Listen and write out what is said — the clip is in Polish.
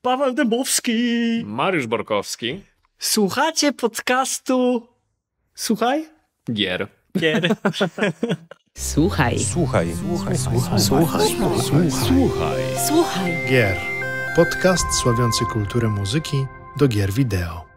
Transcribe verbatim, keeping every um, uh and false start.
Paweł Dębowski. Mariusz Borkowski. Słuchacie podcastu... Słuchaj? Gier. Gier. Słuchaj. Słuchaj. Słuchaj. Słuchaj. Słuchaj. Słuchaj. Słuchaj. Gier. Podcast sławiący kulturę muzyki do gier wideo.